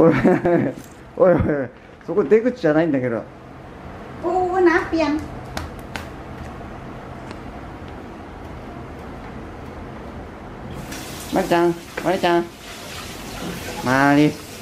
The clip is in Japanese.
おいおいおい、そこ出口じゃないんだけど。 โอ้น้ำเปลี่ยนまりちゃん、まりちゃん、まり。